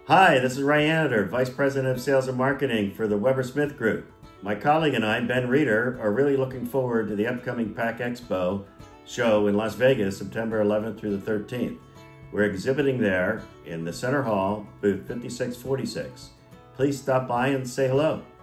Hi, this is Ray Anader, Vice President of Sales and Marketing for the Weber Smith Group. My colleague and I, Ben Reeder, are really looking forward to the upcoming PACK Expo show in Las Vegas, September 11th through the 13th. We're exhibiting there in the Center Hall, booth 5646. Please stop by and say hello.